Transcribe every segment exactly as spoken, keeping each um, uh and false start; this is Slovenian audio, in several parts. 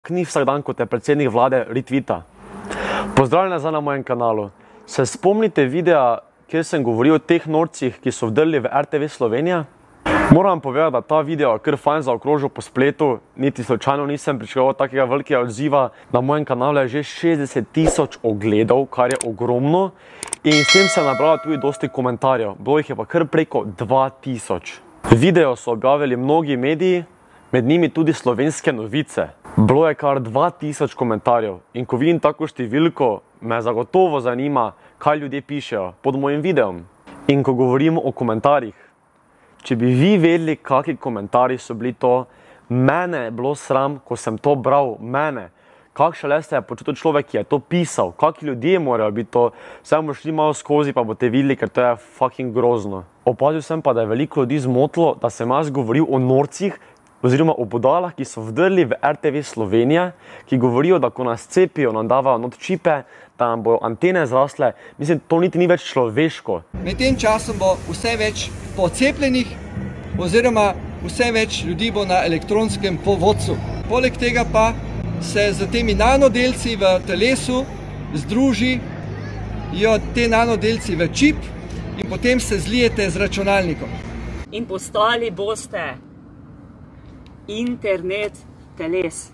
Ni vsak dan, ko te predsednik vlade retvita. Pozdravljeni nazaj na mojem kanalu. Se spomnite videa, kjer sem govoril o teh norcih, ki so vdrli v R T V Slovenija? Moram povedati, da ta video kar fajn zaokrožil po spletu, niti slučajno nisem pričakoval takega velikega odziva. Na mojem kanalu je že šestdeset tisoč ogledov, kar je ogromno, in s tem se je nabralo tudi dosti komentarjev. Bilo jih je pa kar preko dva tisoč. Video so objavili mnogi mediji, med njimi tudi Slovenske novice. Bilo je kar dva tisoč komentarjev in ko vidim tako številko, me zagotovo zanima, kaj ljudje pišejo pod mojim videom. In ko govorimo o komentarjih, če bi vi vedeli, kakšni komentarji so bili to, mene je bilo sram, ko sem to bral, mene. Kakšne le se je počutil človek, ki je to pisal, kakšni ljudje morajo biti to, vse bomo šli malo skozi, pa boste videli, ker to je fucking grozno. Opazil sem pa, da je veliko ljudi zmotilo, da sem jaz govoril o norcih, oziroma o budalah, ki so vdrli v R T V Slovenija, ki govorijo, da ko nas cepijo, nam davajo not čipe, da nam bojo antene zrasle. Mislim, to niti ni več človeško. Med tem časom bo vse več pocepljenih, oziroma vse več ljudi bo na elektronskem povodcu. Poleg tega pa se z temi nanodelci v telesu združijo te nanodelci v čip in potem se zlijete z računalnikom. In postali boste internet teles.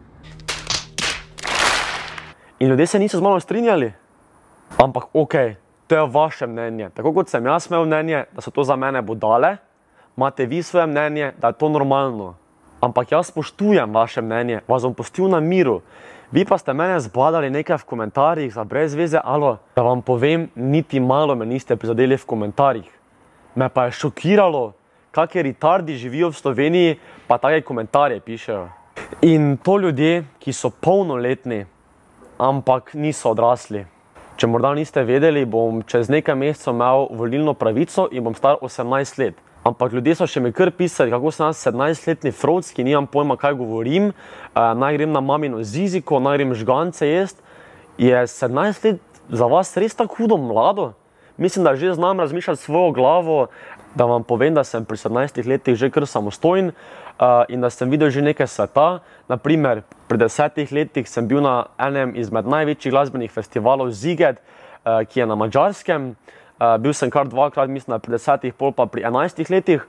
In ljudje se niso z mano strinjali. Ampak okej, to je vaše mnenje. Tako kot sem jaz imel mnenje, da so to za mene budale, imate vi svoje mnenje, da je to normalno. Ampak jaz spoštujem vaše mnenje, vas bom pustil na miru. Vi pa ste mene zbadali nekaj v komentarjih za brez veze, alo, da vam povem, niti malo me niste prizadeli v komentarjih. Me pa je šokiralo, kakšni retardi živijo v Sloveniji, pa take komentarje pišejo. In to ljudje, ki so polnoletni, ampak niso odrasli. Če morda niste vedeli, bom čez nekaj mesecev imel volilno pravico in bom star osemnajst let. Ampak ljudje so še mi kar pisali, kako sem jaz sedemnajstletni froc, ki nimam pojma, kaj govorim, naj grem na mamino ziziko, naj grem žgance jest. Je sedemnajst let za vas res tako hudo mlado? Mislim, da že znam razmišljati svojo glavo, da vam povem, da sem pri sedemnajstih letih že kar samostojen in da sem videl že nekaj sveta. Naprimer, pri desetih letih sem bil na enem izmed največjih glasbenih festivalov Ziget, ki je na Madžarskem. Bil sem kar dvakrat, mislim, da pri desetih, pol pa pri enajstih letih.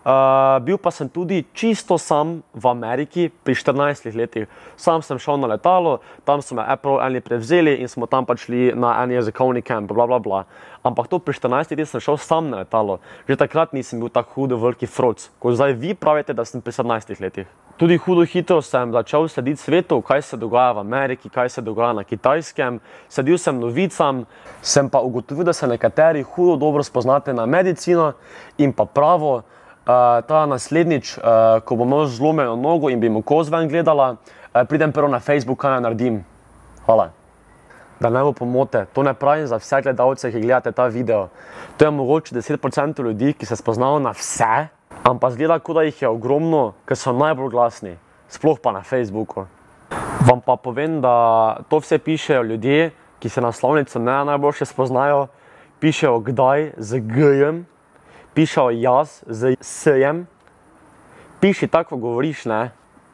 Bil pa sem tudi čisto sam v Ameriki pri štirinajstih letih. Sam sem šel na letalo, tam so me Apple eni prevzeli in smo tam pač šli na en jezikovni kamp, bla bla bla. Ampak to pri štirinajstih letih sem šel sam na letalo. Že takrat nisem bil tako hudo veliki froc, ko zdaj vi pravite, da sem pri sedemnajstih letih. Tudi hudo hitro sem začel slediti svetu, kaj se dogaja v Ameriki, kaj se dogaja na Kitajskem. Sledil sem novicam, sem pa ugotovil, da se nekateri hudo dobro spoznate na medicino in pa pravo. Uh, ta naslednjič, uh, ko bom imel zlomljeno nogo in bi mu koz ven gledala, uh, pridem prvo na Facebook, kaj naj naredim. Hvala. Da ne bo pomote, to ne pravim za vse gledalce, ki gledate ta video. To je mogoče deset procentov ljudi, ki se spoznajo na vse, ampak zgleda, kot da jih je ogromno, ker so najbolj glasni, sploh pa na Facebooku. Vam pa povem, da to vse pišejo ljudje, ki se na slovnico ne najboljše spoznajo, pišejo kdaj z G-jem, pišejo jaz z S-jem, piši tako, govoriš, ne.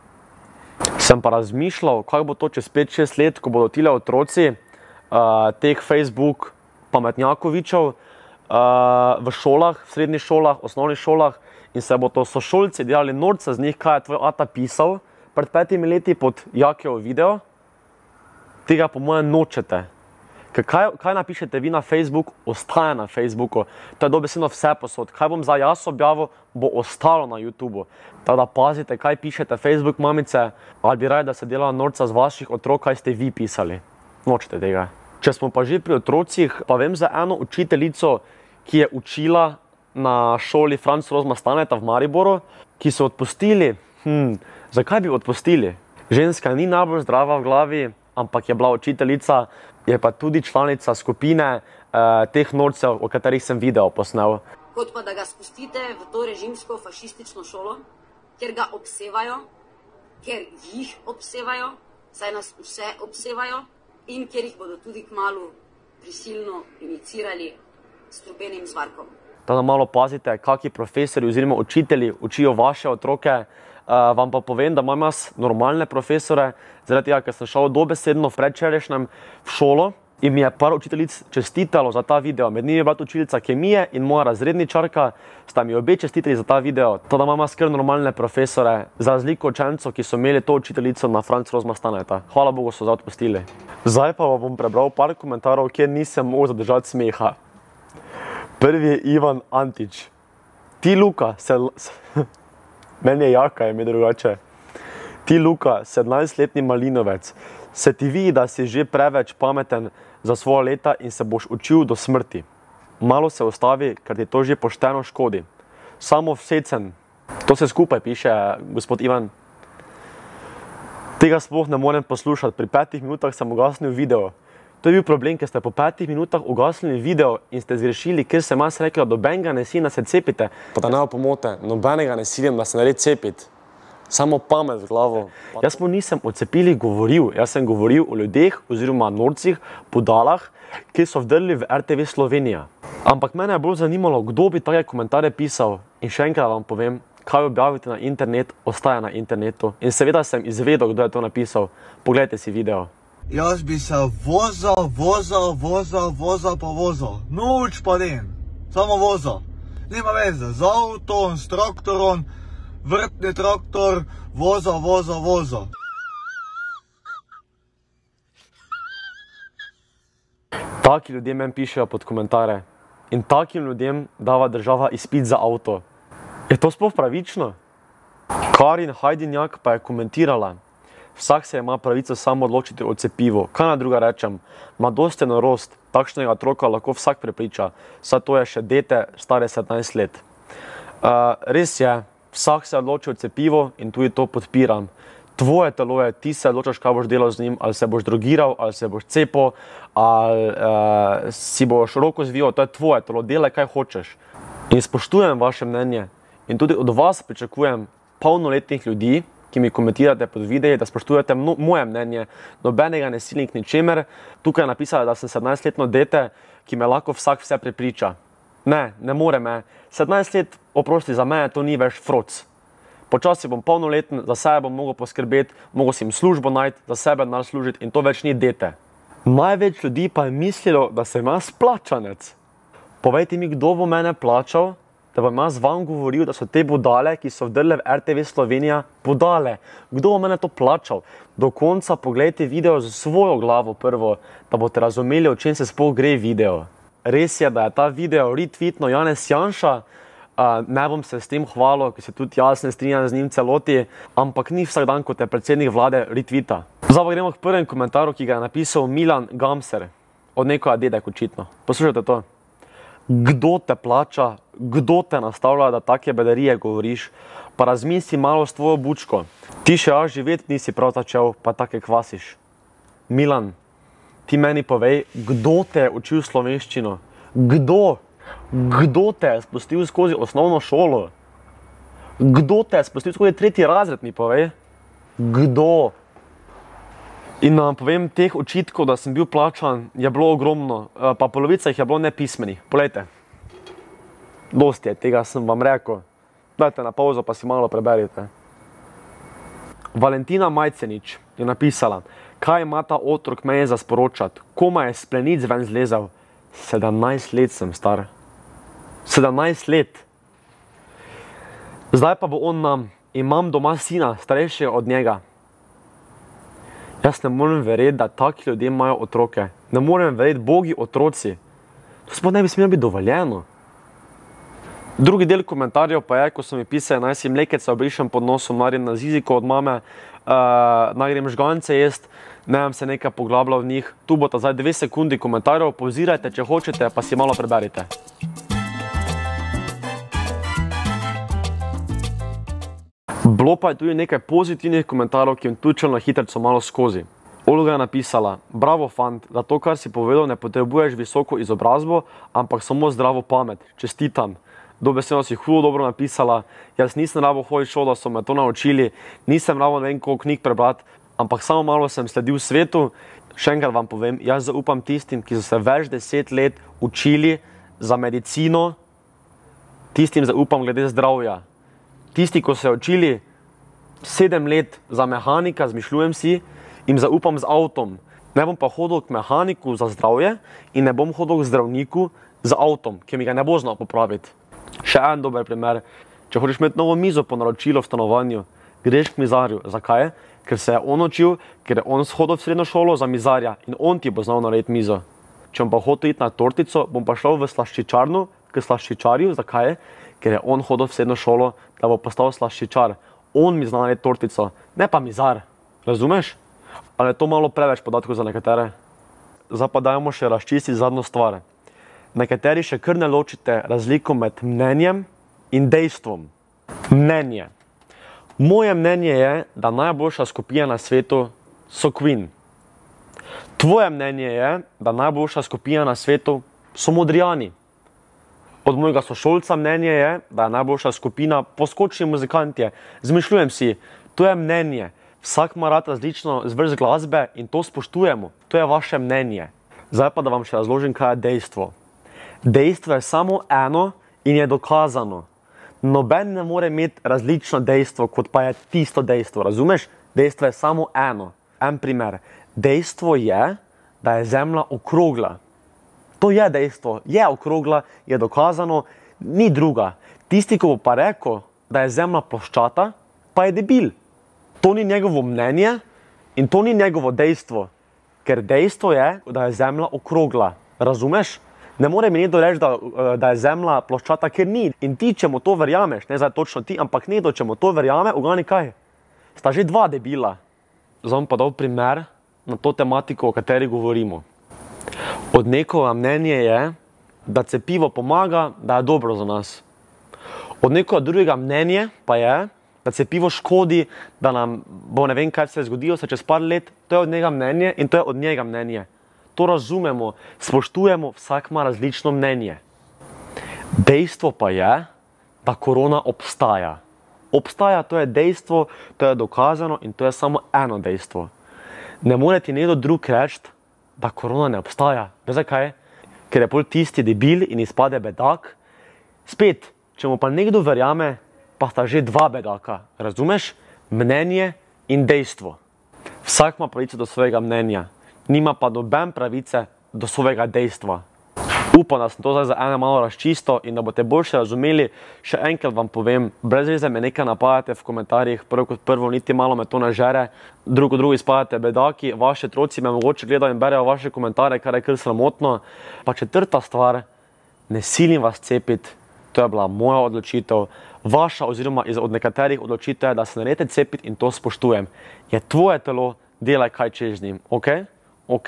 Sem pa razmišljal, kako bo to čez pet šest let, ko bodo tile otroci uh, teh Facebook pametnjakovičev uh, v šolah, v srednjih šolah, osnovnih šolah in se bo to sošolci delali norca z njih, kaj je tvoj ata pisal pred petimi leti pod Jakev video. Tega po mojem nočete. Kaj, kaj napišete vi na Facebook, ostaje na Facebooku. To je dobesedno vse posod. Kaj bom zdaj jaz objavil, bo ostalo na YouTubeu. Tako da pazite, kaj pišete Facebook mamice, ali bi raje, da se dela norca z vaših otrok, kaj ste vi pisali. Nočete tega. Če smo pa že pri otrocih, pa vem za eno učiteljico, ki je učila na šoli Franz Rozma Staneta v Mariboru, ki so odpustili. Hm, zakaj bi odpustili? Ženska ni najbolj zdrava v glavi, ampak je bila učiteljica, je pa tudi članica skupine eh, teh norcev, o katerih sem video posnel. Kot pa da ga spustite v to režimsko fašistično šolo, kjer ga obsevajo, ker jih obsevajo, saj nas vse obsevajo in kjer jih bodo tudi kmalu prisilno inicirali s strupenim zvarkom. Da malo pazite, kakšni profesori oziroma učitelji učijo vaše otroke, Uh, vam pa povem, da imam jaz normalne profesore, zaradi tega, ker sem šel dobesedno predvčerajšnjem v šolo in mi je par učiteljic čestitalo za ta video. Med njimi je bila učiteljica kemije in moja razredničarka, sta mi obe čestitali za ta video. To, da imam jaz kar normalne profesore, za razliko učencev, ki so imeli to učiteljico na Franz Rozma Staneta. Hvala Bogu, so zdaj odpustili. Zdaj pa bom prebral par komentarjev, kjer nisem mogel zadržati smeha. Prvi je Ivan Antič. Ti Luka, se... meni je jaka, je mi drugače. Ti Luka, sedemnajstletni malinovec, se ti vidi, da si že preveč pameten za svoja leta in se boš učil do smrti. Malo se ustavi, ker ti to že pošteno škodi. Samo vsecen. To se skupaj piše, gospod Ivan. Tega sploh ne morem poslušati. Pri petih minutah sem ugasnil video. To je bil problem, ker ste po petih minutah ugasnili video in ste zgrešili, ker sem jaz rekel, da nobenega ne silim, da se cepite. Pa da ne pomote, nobenega ne silim, da se ne red cepiti. Samo pamet v glavo. Jaz mu nisem o cepili govoril, jaz sem govoril o ljudeh oziroma norcih, budalah, ki so vdrli v R T V Slovenija. Ampak mene je bolj zanimalo, kdo bi take komentarje pisal. In še enkrat vam povem, kaj objavite na internet, ostaja na internetu. In seveda sem izvedel, kdo je to napisal. Poglejte si video. Jaz bi se vozal, vozal, vozal, vozal pa vozal. Noč pa den. Samo vozal. Nima veze, z avtom, s traktorom, vrtni traktor, vozal, vozal, vozal. Taki ljudje meni pišejo pod komentare. In takim ljudem dava država izpit za avto. Je to sploh pravično? Karin Hajdinjak pa je komentirala. Vsak se ima pravico samo odločiti o cepivu. Kaj naj druga rečem? Mladost je norost. Takšnega otroka lahko vsak prepriča. Saj to je še dete, stare sedemnajst let. Uh, res je, vsak se odloči o cepivu in tudi to podpiram. Tvoje telo je, ti se odločaš, kaj boš delal z njim, ali se boš drogiral, ali se boš cepil, ali uh, si boš roko zvijal, to je tvoje telo, delaj, kaj hočeš. In spoštujem vaše mnenje in tudi od vas pričakujem polnoletnih ljudi, ki mi komentirate pod videi, da spoštujete no, moje mnenje, nobenega ne silim k ničemer. Tukaj je napisala, da sem sedemnajstletno dete, ki me lahko vsak vse prepriča. Ne, ne more me. sedemnajst let, oprosti, za mene to ni več froc. Počasi bom polnoleten, za sebe bom mogel poskrbeti, mogel si jim službo najti, za sebe denar služiti in to več ni dete. Največ ljudi pa je mislilo, da sem jaz plačanec. Povejte mi, kdo bo mene plačal, da bom jaz vam govoril, da so te budale, ki so vdrle v R T V Slovenija, budale. Kdo bo mene to plačal? Do konca pogledajte video z svojo glavo prvo, da boste razumeli, o čem se sploh gre video. Res je, da je ta video retweetno Janez Janša, uh, ne bom se s tem hvalil, ker se tudi jaz ne strinjam z njim celoti, ampak ni vsak dan, kot je predsednik vlade retweeta. Zdaj pa gremo k prvem komentarju, ki ga je napisal Milan Gamser, od nekoga dedek očitno. Poslušajte to. Kdo te plača, kdo te nastavlja, da take bedarije govoriš, pa razmisli malo s tvojo bučko. Ti še jaz živeti nisi prav začel, pa take kvasiš. Milan, ti meni povej, kdo te je učil slovenščino? Kdo? Kdo te je spustil skozi osnovno šolo? Kdo te je spustil skozi tretji razred, mi povej? Kdo? In vam povem, teh očitkov, da sem bil plačan, je bilo ogromno, pa polovica jih je bilo nepismenih. Poglejte, dosti je, tega sem vam rekel. Dajte na pauzo, pa si malo preberite. Valentina Majcenič je napisala, kaj ima ta otrok meni za sporočati, koma je splenic ven zlezel. sedemnajst let sem star. sedemnajst let. Zdaj pa bo on nam, imam doma sina, starejšega od njega. Jaz ne morem verjeti, da taki ljudje imajo otroke. Ne morem verjeti, bogi otroci. To sploh ne bi smelo biti dovoljeno. Drugi del komentarjev pa je, ko so mi pisali, naj si mlekece obrišem pod nosom, naredim na ziziko od mame, uh, naj grem žgance jest, ne vem se nekaj poglabljal v njih. Tu bo ta zdaj dve sekundi komentarjev, pauzirajte, če hočete, pa si malo preberite. Bilo pa je tudi nekaj pozitivnih komentarjev, ki jim tučel na hitrico malo skozi. Olga je napisala, bravo fant, za to, kar si povedal, ne potrebuješ visoko izobrazbo, ampak samo zdravo pamet. Čestitam. Dobesedno si hudo dobro napisala, jaz nisem rabo hodil šolo, da so me to naučili, nisem rabo ne vem koliko knjig prebrati, ampak samo malo sem sledil svetu. Še enkrat vam povem, jaz zaupam tistim, ki so se več deset let učili za medicino, tistim zaupam glede zdravja. Tisti, ko se učili sedem let za mehanika, zmišljujem si, in zaupam z avtom. Ne bom pa hodil k mehaniku za zdravje in ne bom hodil k zdravniku z avtom, ki mi ga ne bo znal popraviti. Še en dober primer. Če hočeš imeti novo mizo po naročilu v stanovanju, greš k mizarju. Zakaj? Ker se je on učil, ker je on shodil v srednjo šolo za mizarja in on ti bo znal narediti mizo. Če bom pa hotel iti na tortico, bom pa šel v slaščičarno, k slaščičarju. Zakaj? Ker je on hodil v srednjo šolo, da bo postal slaščičar. On mi zna narediti tortico, ne pa mizar. Razumeš? Ali je to malo preveč podatkov za nekatere? Zdaj pa dajmo še razčistiti zadnjo stvar. Nekateri še kar ne ločite razliko med mnenjem in dejstvom. Mnenje. Moje mnenje je, da najboljša skupina na svetu so Queen. Tvoje mnenje je, da najboljša skupina na svetu so Modrijani. Od mojega sošolca mnenje je, da je najboljša skupina Poskočni muzikantje. Zmišljujem si, to je mnenje. Vsak ima rad različno zvrst glasbe in to spoštujemo. To je vaše mnenje. Zdaj pa da vam še razložim, kaj je dejstvo. Dejstvo je samo eno in je dokazano. Noben ne more imeti različno dejstvo, kot pa je tisto dejstvo. Razumeš? Dejstvo je samo eno. En primer. Dejstvo je, da je Zemlja okrogla. To je dejstvo. Je okrogla, je dokazano, ni druga. Tisti, ko bo pa rekel, da je Zemlja ploščata, pa je debil. To ni njegovo mnenje in to ni njegovo dejstvo. Ker dejstvo je, da je Zemlja okrogla. Razumeš? Ne more mi nekdo reči, da, da je Zemlja ploščata, ker ni. In ti, če mu to verjameš, ne zdaj točno ti, ampak nekdo, če mu to verjame, ugani kaj? Sta že dva debila. Zdaj bom pa dal primer na to tematiko, o kateri govorimo. Od nekoga mnenje je, da cepivo pomaga, da je dobro za nas. Od nekoga drugega mnenje pa je, da cepivo škodi, da nam bo ne vem, kaj se je zgodilo se čez par let. To je od njega mnenje in to je od njega mnenje. To razumemo, spoštujemo, vsak ima različno mnenje. Dejstvo pa je, da korona obstaja. Obstaja, to je dejstvo, to je dokazano in to je samo eno dejstvo. Ne more ti nekdo drug reči, da korona ne obstaja. Veš zakaj? Ker je pol tisti debil in izpade bedak. Spet, če mu pa nekdo verjame, pa sta že dva bedaka. Razumeš? Mnenje in dejstvo. Vsak ima pravico do svojega mnenja. Nima pa noben pravice do svojega dejstva. Upam, da sem to zdaj za ene malo razčisto in da boste boljše razumeli. Še enkrat vam povem, brez veze me nekaj napadate v komentarjih, prvo kot prvo, niti malo me to ne žere, drugo drugo izpadate bedaki, vaši otroci me mogoče gledajo in berejo vaše komentarje, kar je kar sramotno. Pa četrta stvar, ne silim vas cepiti, to je bila moja odločitev, vaša oziroma od nekaterih odločitev je, da se ne dajte cepiti in to spoštujem. Je tvoje telo, delaj kaj češ z njim, ok? Ok.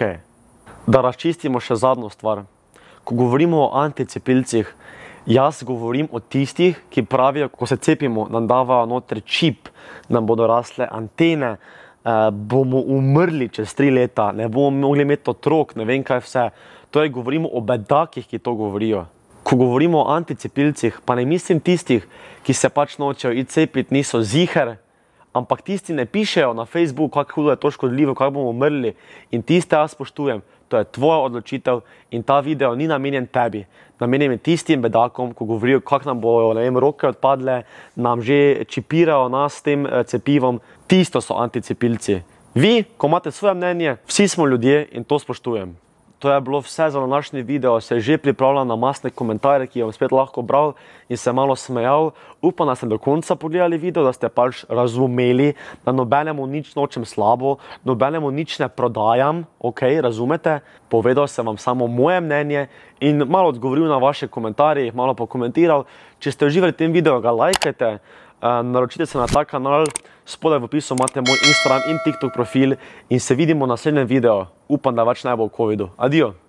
Da razčistimo še zadnjo stvar. Ko govorimo o anticepilcih, jaz govorim o tistih, ki pravijo, ko se cepimo, nam davajo noter čip, nam bodo rasle antene, eh, bomo umrli čez tri leta, ne bomo mogli imeti otrok, ne vem kaj vse. Torej govorimo o bedakih, ki to govorijo. Ko govorimo o anticepilcih, pa ne mislim tistih, ki se pač nočejo iti cepiti, niso ziher, ampak tisti ne pišejo na Facebooku, kako hudo je to škodljivo, kako bomo umrli. In tiste jaz spoštujem. To je tvoja odločitev in ta video ni namenjen tebi. Namenjen je tistim bedakom, ko govorijo, kako nam bojo, ne vem, roke odpadle, nam že čipirajo nas s tem cepivom. Tisto so anticepilci. Vi, ko imate svoje mnenje, vsi smo ljudje in to spoštujem. To je bilo vse za današnji video, se že pripravljam na masne komentarje, ki jo bom spet lahko bral in se malo smejal. Upam, da ste do konca pogledali video, da ste pač razumeli, da nobenemu nič nočem slabo, nobenemu nič ne prodajam, ok, razumete? Povedal sem vam samo moje mnenje in malo odgovoril na vaše komentarje, malo pokomentiral. Če ste uživali v tem videu, ga lajkajte, naročite se na ta kanal, spodaj v opisu imate moj Instagram in TikTok profil in se vidimo v naslednjem videu. Upam, da več ne bo v covidu. Adijo!